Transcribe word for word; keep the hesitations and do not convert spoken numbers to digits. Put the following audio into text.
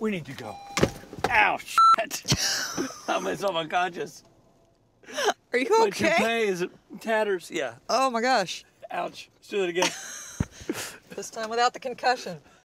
We need to go. Ow, shit. I'm myself unconscious. Are you My okay? toupee is tatters. Yeah. Oh my gosh. Ouch. Let's do it again. This time without the concussion.